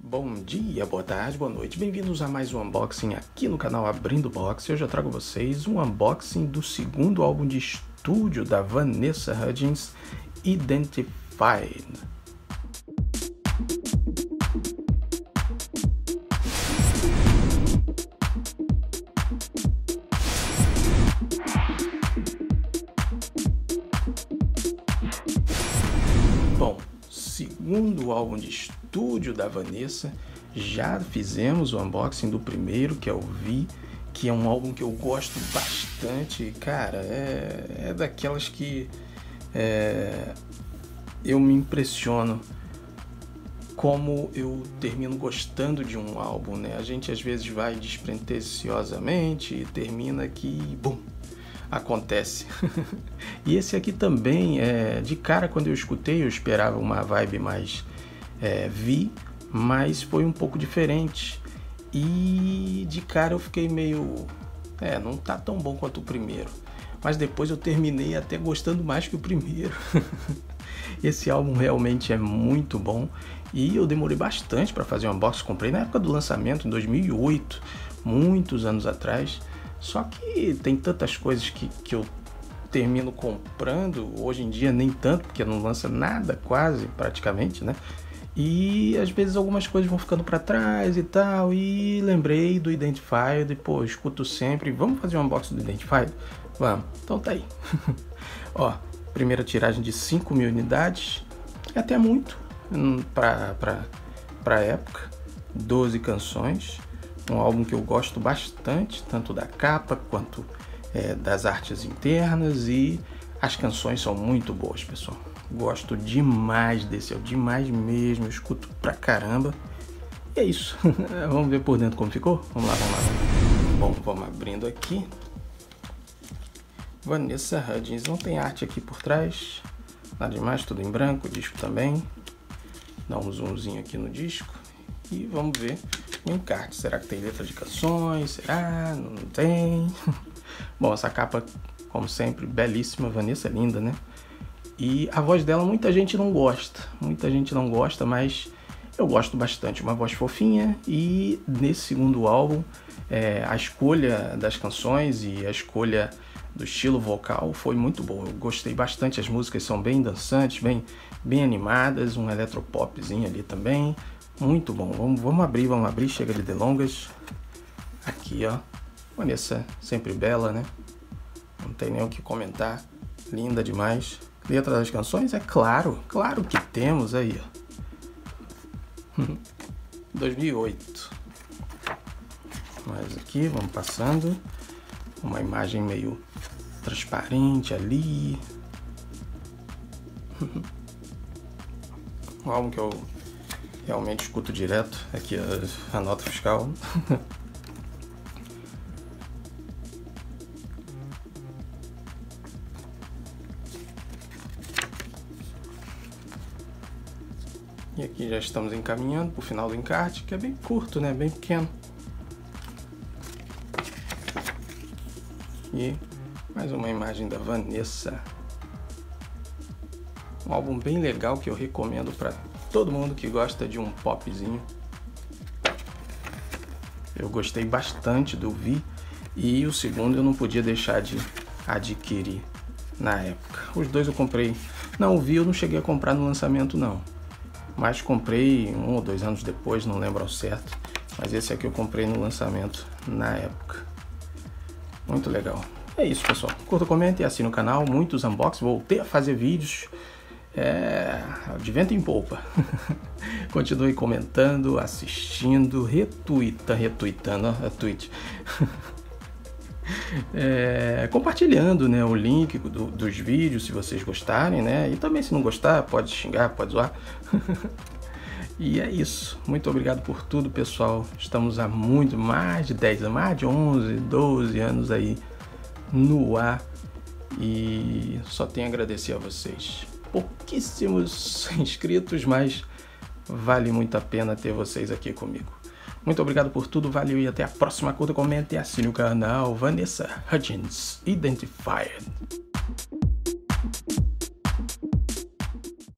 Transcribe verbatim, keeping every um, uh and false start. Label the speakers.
Speaker 1: Bom dia, boa tarde, boa noite, bem-vindos a mais um unboxing aqui no canal Abrindo Box. Hoje eu trago a vocês um unboxing do segundo álbum de estúdio da Vanessa Hudgens, Identified. Bom, segundo álbum de estúdio da Vanessa, já fizemos o unboxing do primeiro, que é o Vi, que é um álbum que eu gosto bastante. Cara, é, é daquelas que é, eu me impressiono como eu termino gostando de um álbum, né? A gente às vezes vai despretensiosamente e termina que, bum, acontece. E esse aqui também, é, de cara, quando eu escutei, eu esperava uma vibe mais é, Vi, mas foi um pouco diferente. E de cara eu fiquei meio... É, não tá tão bom quanto o primeiro. Mas depois eu terminei até gostando mais que o primeiro. Esse álbum realmente é muito bom. E eu demorei bastante para fazer um unboxing. Comprei na época do lançamento, em dois mil e oito, muitos anos atrás. Só que tem tantas coisas que, que eu termino comprando, hoje em dia nem tanto, porque não lança nada quase, praticamente, né? E às vezes algumas coisas vão ficando para trás e tal, e lembrei do Identified, pô, escuto sempre. Vamos fazer um unboxing do Identified? Vamos, então tá aí. Ó, primeira tiragem de cinco mil unidades, é até muito para pra, pra época, doze canções. Um álbum que eu gosto bastante, tanto da capa quanto é, das artes internas, e as canções são muito boas, pessoal. Gosto demais desse álbum, demais mesmo, eu escuto pra caramba. E é isso, vamos ver por dentro como ficou? Vamos lá, vamos lá. Bom, vamos abrindo aqui. Vanessa Hudgens, não tem arte aqui por trás, nada demais, tudo em branco, o disco também. Dá um zoomzinho aqui no disco e vamos ver o encarte. Será que tem letra de canções? Será? Não tem? Bom, essa capa, como sempre, belíssima. Vanessa é linda, né? E a voz dela muita gente não gosta. Muita gente não gosta, mas eu gosto bastante. Uma voz fofinha. E nesse segundo álbum, é, a escolha das canções e a escolha do estilo vocal foi muito boa. Eu gostei bastante. As músicas são bem dançantes, bem, bem animadas. Um eletropopzinho ali também. Muito bom. Vamos, vamos abrir, vamos abrir. Chega de delongas. Aqui, ó. Vanessa, sempre bela, né? Não tem nem o que comentar. Linda demais. Letra das canções? É claro. Claro que temos aí, ó. dois mil e oito. Mas aqui, vamos passando. Uma imagem meio transparente ali. Um álbum que eu realmente escuto direto. Aqui a, a nota fiscal. E aqui já estamos encaminhando para o final do encarte, que é bem curto, né? Bem pequeno. E mais uma imagem da Vanessa. Um álbum bem legal que eu recomendo para todo mundo que gosta de um popzinho. Eu gostei bastante do Vi, e o segundo eu não podia deixar de adquirir na época. Os dois eu comprei. Não, o Vi eu não cheguei a comprar no lançamento não, mas comprei um ou dois anos depois, não lembro ao certo. Mas esse aqui eu comprei no lançamento na época. Muito legal. É isso, pessoal. Curta, comenta e assine o canal. Muitos unboxings. Voltei a fazer vídeos é, de vento em polpa. Continue comentando, assistindo, retuita, retuitando, ó, a tweet. É, compartilhando, né, o link do, dos vídeos, se vocês gostarem, né? E também, se não gostar, pode xingar, pode zoar. E é isso. Muito obrigado por tudo, pessoal. Estamos há muito mais de dez, mais de onze, doze anos aí no ar. E só tenho a agradecer a vocês. Pouquíssimos inscritos, mas vale muito a pena ter vocês aqui comigo. Muito obrigado por tudo, valeu e até a próxima. Curta, comenta e assine o canal Vanessa Hudgens Identified.